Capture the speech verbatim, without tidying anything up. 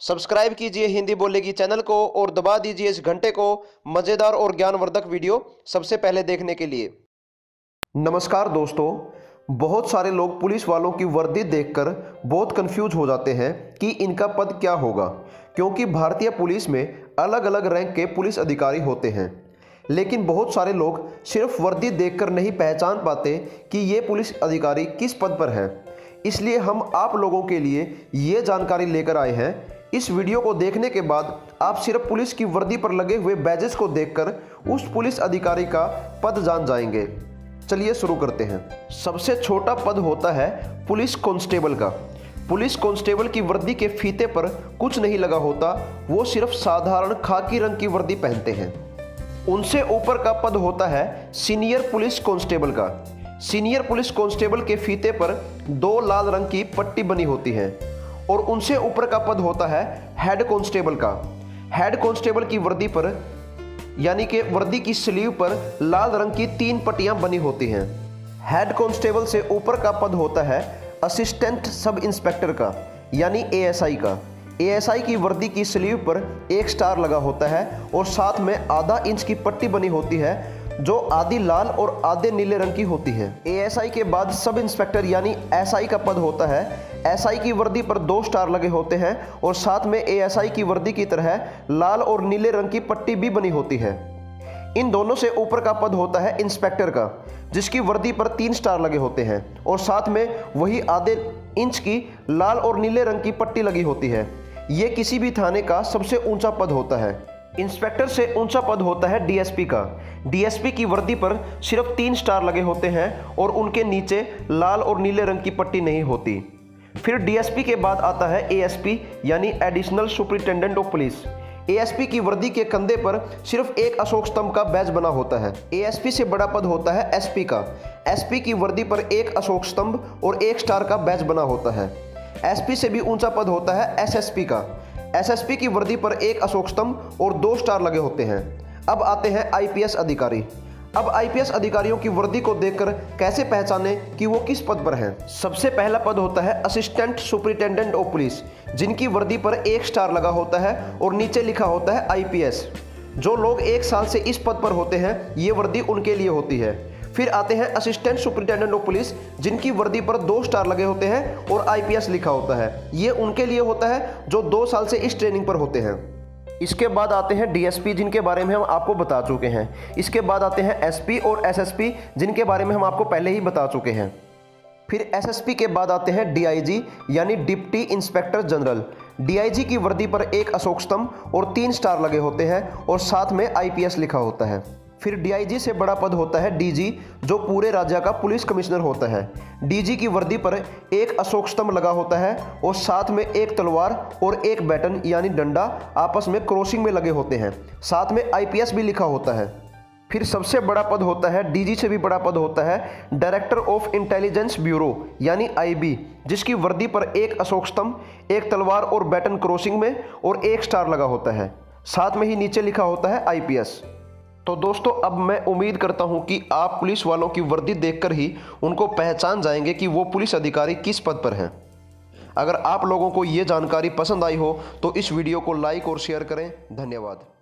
Subscribe कीजिए हिंदी बोलेगी channel को और दबा दीजिए इस घंटे को मज़ेदार और ज्ञानवर्धक वीडियो सबसे पहले देखने के लिए। नमस्कार दोस्तों, बहुत सारे लोग पुलिस वालों की वर्दी देखकर बहुत कंफ्यूज हो जाते हैं कि इनका पद क्या होगा, क्योंकि भारतीय पुलिस में अलग अलग रैंक के पुलिस अधिकारी होते हैं। लेकिन बहुत सारे लोग सिर्फ वर्दी देखकर नहीं पहचान पाते कि ये पुलिस अधिकारी किस पद पर है। इसलिए हम आप लोगों के लिए ये जानकारी लेकर आए हैं। इस वीडियो को देखने के बाद आप सिर्फ पुलिस की वर्दी पर लगे हुए बैजेस को देखकर उस पुलिस अधिकारी का पद जान जाएंगे। चलिए शुरू करते हैं। सबसे छोटा पद होता है पुलिस कांस्टेबल का। पुलिस कांस्टेबल की वर्दी के फीते पर कुछ नहीं लगा होता, वो सिर्फ साधारण खाकी रंग की वर्दी पहनते हैं। उनसे ऊपर का पद होता है सीनियर पुलिस कांस्टेबल का। सीनियर पुलिस कांस्टेबल के फीते पर दो लाल रंग की पट्टी बनी होती है। और उनसे ऊपर का पद होता है हेड कांस्टेबल का। हेड कांस्टेबल की वर्दी पर यानी कि वर्दी की स्लीव पर लाल रंग की तीन पट्टियां बनी होती हैं। हेड कांस्टेबल से ऊपर का पद होता है असिस्टेंट सब इंस्पेक्टर का यानी ए एस आई का। ए एस आई की वर्दी की स्लीव पर एक स्टार लगा होता है और साथ में आधा इंच की पट्टी बनी होती है जो आधी लाल और आधे नीले रंग की होती है। ए एस आई के बाद सब इंस्पेक्टर यानी एस आई का पद होता है। एस आई की वर्दी पर दो स्टार लगे होते हैं और साथ में ए एस आई की वर्दी की तरह लाल और नीले रंग की पट्टी भी बनी होती है। इन दोनों से ऊपर का पद होता है इंस्पेक्टर का, जिसकी वर्दी पर तीन स्टार लगे होते हैं और साथ में वही आधे इंच की लाल और नीले रंग की पट्टी लगी होती है। ये किसी भी थाने का सबसे ऊंचा पद होता है। इंस्पेक्टर से ऊंचा पद होता है डी एस पी का। डी एस पी की वर्दी पर सिर्फ तीन स्टार लगे होते हैं और उनके नीचे लाल और नीले रंग की पट्टी नहीं होती। फिर डी एस पी के बाद आता है ए एस पी यानी additional superintendent of police. A S P की वर्दी के कंधे पर सिर्फ एक अशोक स्तंभ का बैज बना होता है। ए एस पी से बड़ा पद होता है एस पी का। एस पी की वर्दी पर एक अशोक स्तंभ और एक स्टार का बैज बना होता है। एस पी से भी ऊंचा पद होता है एस एस पी का। एस एस पी की वर्दी पर एक अशोक स्तंभ और दो स्टार लगे होते हैं। अब आते हैं आई पी एस अधिकारी। अब आई पी एस अधिकारियों की वर्दी को देखकर कैसे पहचाने कि वो किस पद पर हैं। सबसे पहला पद होता है असिस्टेंट सुपरिटेंडेंट ऑफ पुलिस, जिनकी वर्दी पर एक स्टार लगा होता है और नीचे लिखा होता है आई पी एस। जो लोग एक साल से इस पद पर होते हैं ये वर्दी उनके लिए होती है। फिर आते हैं असिस्टेंट सुपरिटेंडेंट ऑफ पुलिस, जिनकी वर्दी पर दो स्टार लगे होते हैं और आई पी एस लिखा होता है। ये उनके लिए होता है जो दो साल से इस ट्रेनिंग पर होते हैं। इसके बाद आते हैं डी एस पी, जिनके बारे में हम आपको बता चुके हैं। इसके बाद आते हैं एस पी और एस एस पी, जिनके बारे में हम आपको पहले ही बता चुके हैं। फिर एस एस पी के बाद आते हैं डी आई जी यानी deputy inspector general. D I G की वर्दी पर एक अशोक स्तंभ और तीन स्टार लगे होते हैं और साथ में आई पी एस लिखा होता है। फिर डी आई जी से बड़ा पद होता है डी जी, जो पूरे राज्य का पुलिस कमिश्नर होता है। डी जी की वर्दी पर एक अशोक स्तंभ लगा होता है और साथ में एक तलवार और एक बैटन यानी डंडा आपस में क्रॉसिंग में लगे होते हैं। साथ में आई पी एस भी लिखा होता है। फिर सबसे बड़ा पद होता है डी जी से भी बड़ा पद होता है डायरेक्टर ऑफ इंटेलिजेंस ब्यूरो यानी आई बी, जिसकी वर्दी पर एक अशोक स्तंभ, एक तलवार और बैटन क्रॉसिंग में और एक स्टार लगा होता है। साथ में ही नीचे लिखा होता है आई पी एस। तो दोस्तों, अब मैं उम्मीद करता हूं कि आप पुलिस वालों की वर्दी देखकर ही उनको पहचान जाएंगे कि वो पुलिस अधिकारी किस पद पर हैं। अगर आप लोगों को ये जानकारी पसंद आई हो तो इस वीडियो को लाइक और शेयर करें। धन्यवाद।